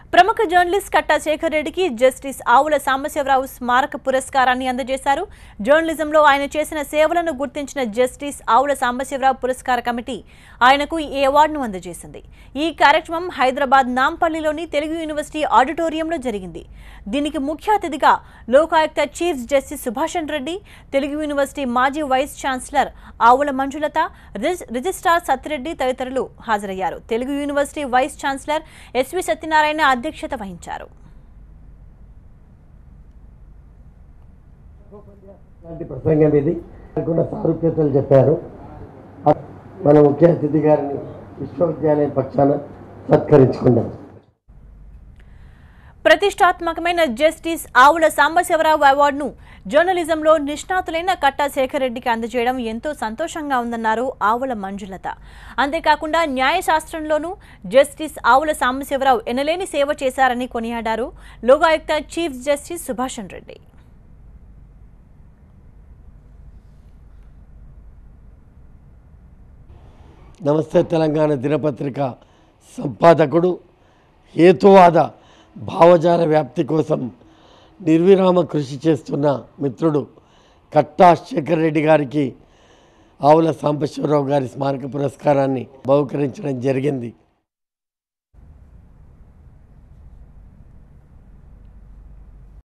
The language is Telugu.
ప్రముఖ జర్నలిస్ట్ కట్టా శేఖర్ రెడ్డికి జస్టిస్ ఆవుల సాంబశివరావు స్మారక పురస్కారాన్ని అందజేశారు. జర్నలిజంలో ఆయన చేసిన సేవలను గుర్తించిన జస్టిస్ ఆవుల సాంబశివరావు పురస్కార కమిటీ ఆయనకు ఈ అవార్డును అందజేసింది. ఈ కార్యక్రమం హైదరాబాద్ నాంపల్లిలోని తెలుగు యూనివర్సిటీ ఆడిటోరియంలో జరిగింది. దీనికి ముఖ్య అతిథిగా Lokayukta chief justice Subhashan Reddy, Telugu university మాజీ vice chancellor Avula Manjulatha, registrar Satyareddy తదితరులు హాజరయ్యారు. Telugu university vice chancellor S V Satyanarayana అధ్యక్షత వహించారు. ప్రసంగం ఇది సారూప్యతలు చెప్పారు. మన ముఖ్య అతిథి గారిని విశ్వవిద్యాలయం పక్షాన సత్కరించుకున్నాం. ప్రతిష్టాత్మకమైన జస్టిస్ ఆవుల సాంబశివరావు అవార్డును జర్నలిజంలో నిష్ణాతులైన కట్టా శేఖర్ రెడ్డికి అందజేయడం ఎంతో సంతోషంగా ఉందన్నారు ఆవుల మంజులత. అంతేకాకుండా న్యాయశాస్త్రంలోనూ జస్టిస్ ఆవుల సాంబశివరావు ఎనలేని సేవ చేశారని కొనియాడారు లోకాయుక్త చీఫ్ జస్టిస్ సుభాషణ్ రెడ్డి. నమస్తే తెలంగాణ దినపత్రిక సంపాదకుడు, హేతువాద భావజాల వ్యాప్తి కోసం నిర్విరామ కృషి చేస్తున్న మిత్రుడు కట్టా శేఖర్ రెడ్డి గారికి ఆవుల సాంబశివరావు గారి స్మారక పురస్కారాన్ని బహుకరించడం జరిగింది.